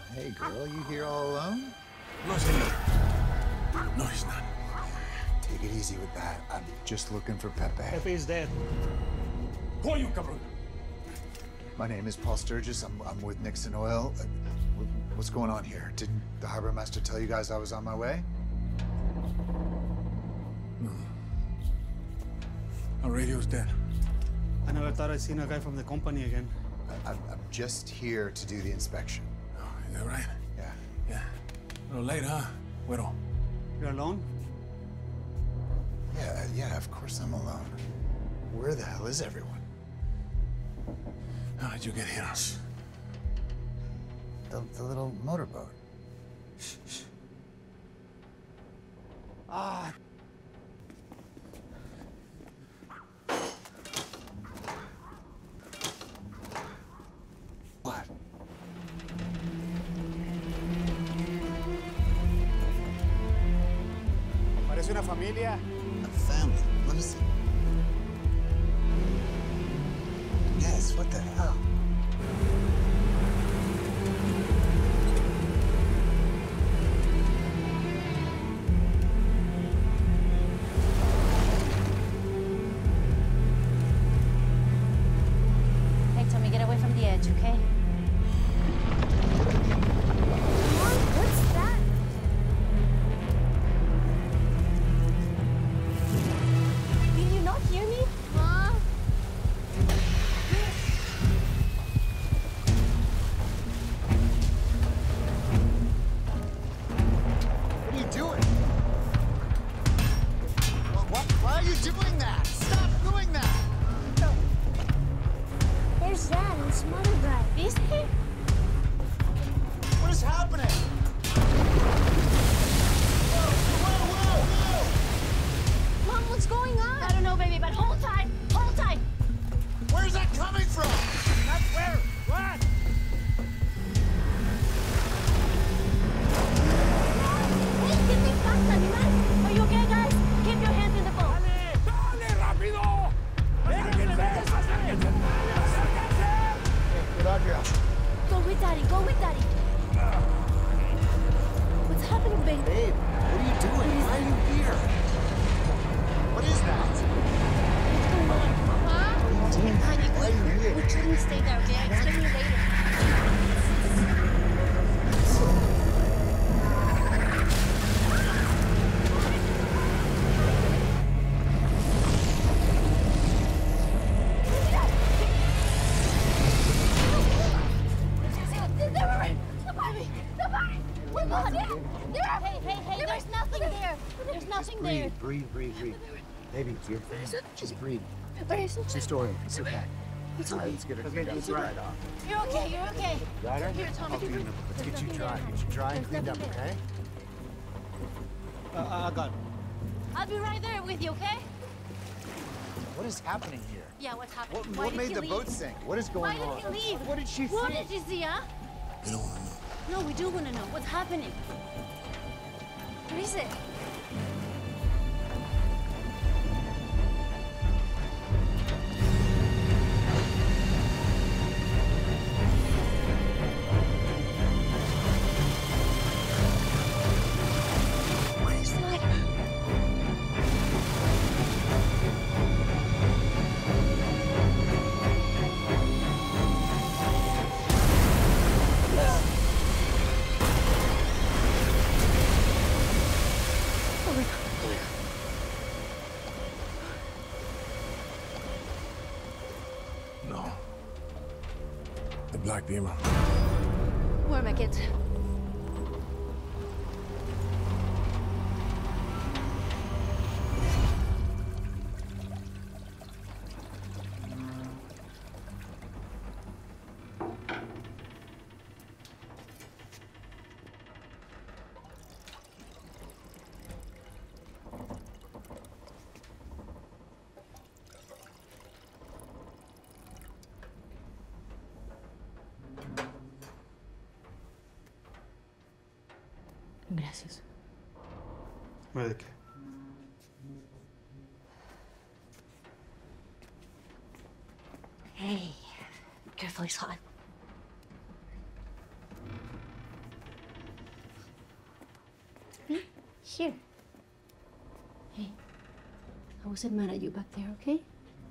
Hey, girl, you here all alone? No, senor. No, he's not. Take it easy with that. I'm just looking for Pepe. Pepe is dead. Who are you, cabrón? My name is Paul Sturges. I'm with Nixon Oil. What's going on here? Didn't the harbor master tell you guys I was on my way? No. Our radio's dead. I never thought I'd seen a guy from the company again. I'm just here to do the inspection. Oh, is that right? Yeah. Yeah. A little late, huh? Güero? You're alone? Yeah, of course I'm alone. Where the hell is everyone? How did you get here? The little motorboat. Ah. What? Parece una familia. A family? What is it? Yes, what the hell? Hey, Tommy, get away from the edge, okay? Mom, what's that? Did you not hear me? Mom? What are you doing? Why are you doing that? Stop doing that! There's Dad and some other guy. Is he? What is happening? Whoa! Mom, what's going on? I don't know, baby, but hold tight. Hold tight. Where's that coming from? That's where? What? Hey, ¿qué te pasa, animal? Are you okay, guys? Keep your hands in the boat. ¡Dale, rápido! ¡Acérquense! Get out here. Go with Daddy. Go with Daddy. What's happening, baby? Babe, what are you doing? Why are you here? What is that? Huh? Honey, Why are you here? we couldn't stay there, okay? I'll explain you later. We're gone. Hey, there's nothing there. There's nothing there. Breathe. Baby, you're fine. Just breathe. Where is it? True story. It's okay. It's All right, okay. let's get her cleaned up. Let's right off. You're okay. You're okay. Got her? Here, Tommy. Let's get you dry. Get you dry and cleaned up, okay? I got it. I'll be right there with you, okay? What is happening here? Yeah, what's happening? What made the boat sink? What is Why going on? did he leave? What did she What see? did you see, huh? We don't want to know. No, we do want to know. What's happening? What is it? What is that? Oh my God. No. The Black Demon. Where are my kids? Gracias. ¿No de qué? Hey, careful, he's hot. Here. Hey, I wasn't mad at you back there, okay?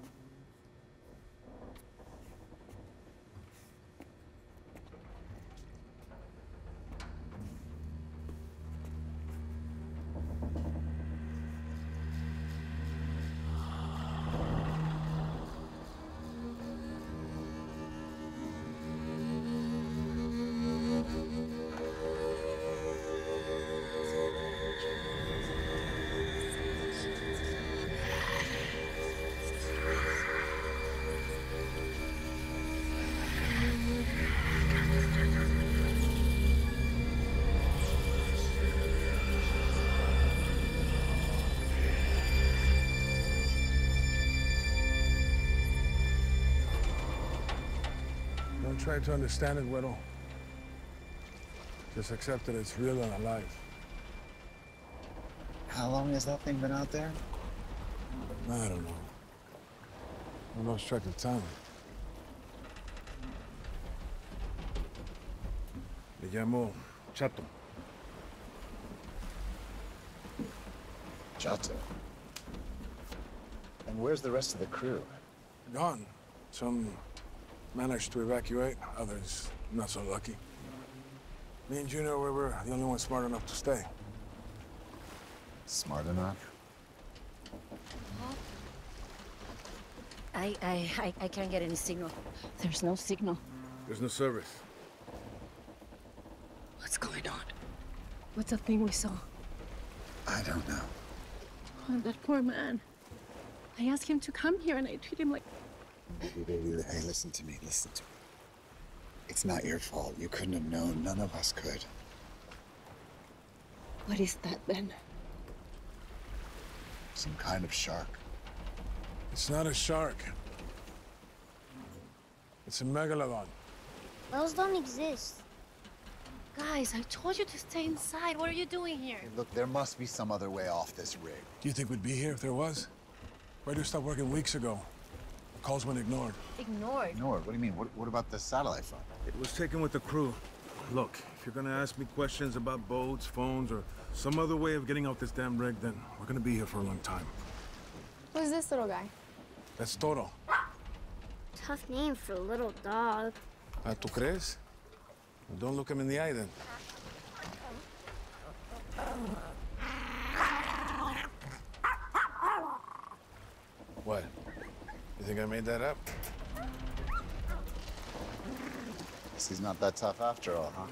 Don't try to understand it, Widow. Just accept that it's real and alive. How long has that thing been out there? I don't know. I lost track of time. Me llamo Chato. Chato. And where's the rest of the crew? Gone. Some managed to evacuate, others not so lucky. Me and Junior, we were the only ones smart enough to stay. Smart enough? I can't get any signal. There's no signal. There's no service. What's going on? What's the thing we saw? I don't know. Oh, that poor man. I asked him to come here and I treat him like... Baby, hey, listen to me, listen to me. It's not your fault. You couldn't have known. None of us could. What is that then? Some kind of shark. It's not a shark. It's a megalodon. Whales don't exist. Guys, I told you to stay inside. What are you doing here? Hey, look, there must be some other way off this rig. Do you think we'd be here if there was? Radio stopped working weeks ago. The calls went ignored. Ignored. Ignored? What do you mean? What about the satellite phone? It was taken with the crew. Look, if you're gonna ask me questions about boats, phones, or some other way of getting out this damn rig, then we're gonna be here for a long time. Who's this little guy? That's Toro. Tough name for a little dog. Ah, ¿tú crees? Well, don't look him in the eye, then. What? You think I made that up? Guess he's not that tough after all, huh?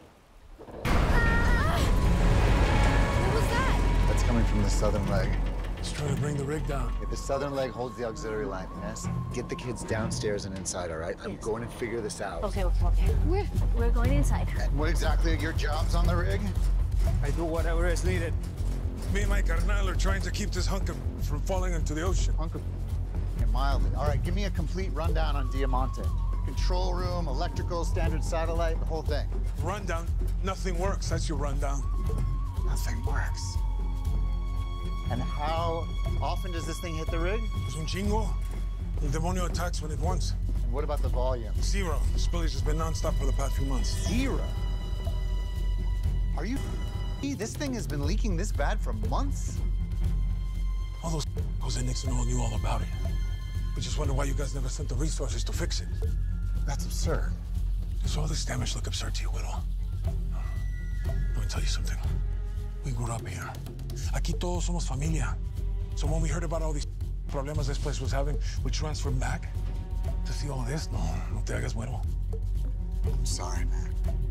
What was that? That's coming from the southern leg. Let's try to bring the rig down. Okay, the southern leg holds the auxiliary line. Ness, get the kids downstairs and inside, all right? I'm going to figure this out. Okay. We're going inside. And what exactly are your jobs on the rig? I do whatever is needed. Me and my carnal are trying to keep this hunk from falling into the ocean. Hunk of... Okay, mildly. All right, give me a complete rundown on Diamante. Control room, electrical, standard satellite, the whole thing. Rundown. Nothing works. That's your rundown. Nothing works. And how often does this thing hit the rig? Es un chingo. El demonio attacks when it wants. And what about the volume? Zero. The spillage has been nonstop for the past few months. Zero. Are you This thing has been leaking this bad for months? All those Jose Nixon all knew all about it. We just wonder why you guys never sent the resources to fix it. That's absurd. Does all this damage look absurd to you, Widow? Let me tell you something. We grew up here. Aquí todos somos familia. So when we heard about all these problemas this place was having, we transferred back. To see all this? No te hagas, Widow. I'm sorry, man.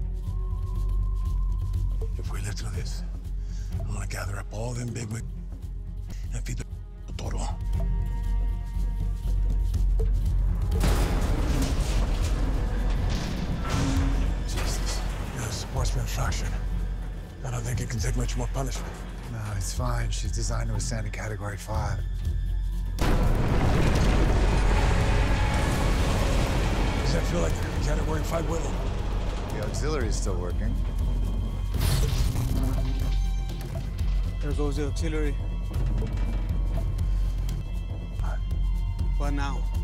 If we live through this, I'm gonna gather up all them bigwigs and feed the Toro. Jesus. Yeah, the support's been fractured. I don't think it can take much more punishment. No, it's fine. She's designed to withstand a Category 5. Does that feel like a Category 5 Widow? The auxiliary is still working. There goes the auxiliary. What now?